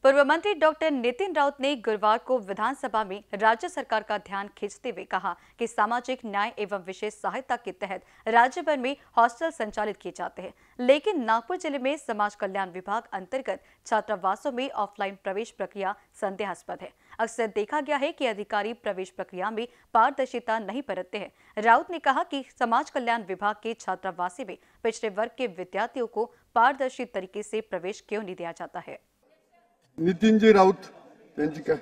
पूर्व मंत्री डॉक्टर नितिन राउत ने गुरुवार को विधानसभा में राज्य सरकार का ध्यान खींचते हुए कहा कि सामाजिक न्याय एवं विशेष सहायता के तहत राज्य भर में हॉस्टल संचालित किए जाते हैं, लेकिन नागपुर जिले में समाज कल्याण विभाग अंतर्गत छात्रावासों में ऑफलाइन प्रवेश प्रक्रिया संदेहास्पद है। अक्सर देखा गया है कि अधिकारी प्रवेश प्रक्रिया में पारदर्शिता नहीं बरतते हैं। राउत ने कहा कि समाज कल्याण विभाग के छात्रावासी में पिछड़े वर्ग के विद्यार्थियों को पारदर्शी तरीके से प्रवेश क्यों नहीं दिया जाता है। नितीनजी राऊत त्यांची काय?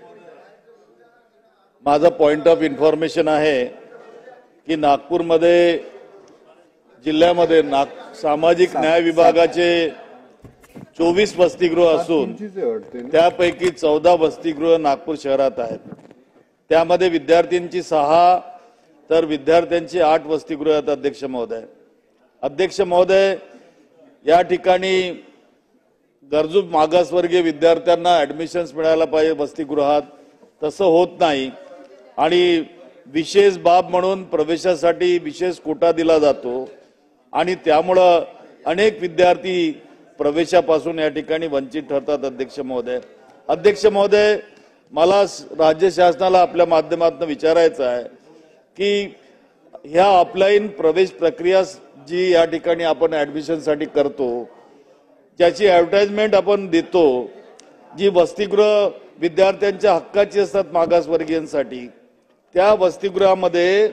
माझा पॉइंट ऑफ इन्फॉर्मेशन आहे की नागपूरमध्ये जिल्ह्यामध्ये सामाजिक न्याय विभागाचे 24 वसतिगृह असून त्यापैकी 14 वसतिगृह नागपूर शहरात आहेत। त्यामध्ये विद्यार्थ्यांची 6 तर विद्यार्थ्यांची 8 वसतिगृह आहेत। अध्यक्ष महोदय या ठिकाणी गरजू मागासवर्गीय विद्यार्थ्यांना ऍडमिशन्स मिळायला पाहिजे वसतिगृहात, तसं होत नाही आणि विशेष बाब म्हणून प्रवेशासाठी विशेष कोटा दिला जातो आणि त्यामुळे अनेक विद्यार्थी प्रवेशापासून या ठिकाणी वंचित ठरतात। अध्यक्ष महोदय मला राज्य शासनाला आपल्या माध्यमातून विचारायचं आहे की ह्या ऑफलाइन प्रवेश प्रक्रिया जी या ठिकाणी आपण ऍडमिशनसाठी करतो, ज्याची ऍडव्हर्टाइजमेंट आपण देतो, जी वसतिगृह विद्यार्थ्यांच्या हक्काची असतात मागासवर्गीयांसाठी, त्या वसतिगृहामध्ये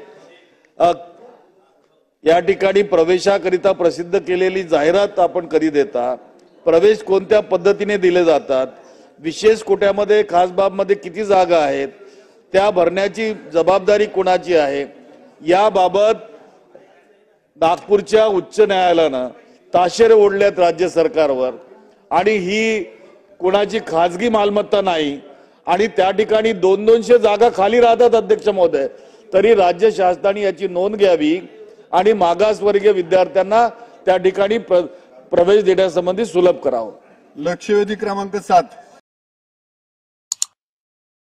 या ठिकाणी प्रवेशाकरिता प्रसिद्ध केलेली जाहिरात आपण कधी देता, प्रवेश कोणत्या पद्धतीने दिले जातात, विशेष कोट्यामध्ये खास बाबमध्ये किती जागा आहेत, त्या भरण्याची जबाबदारी कोणाची आहे, याबाबत नागपूरच्या उच्च न्यायालयानं ताशेरे ओढल्यात राज्य सरकारवर आणि ही कोणाची खासगी मालमत्ता नाही आणि त्या ठिकाणी 200 जागा खाली राहतात। अध्यक्ष महोदय, तरी राज्य शासनाने याची नोंद घ्यावी आणि मागासवर्गीय विद्यार्थ्यांना त्या ठिकाणी प्रवेश देण्यासंबंधी सुलभ करावं। लक्षवेधी क्रमांक 7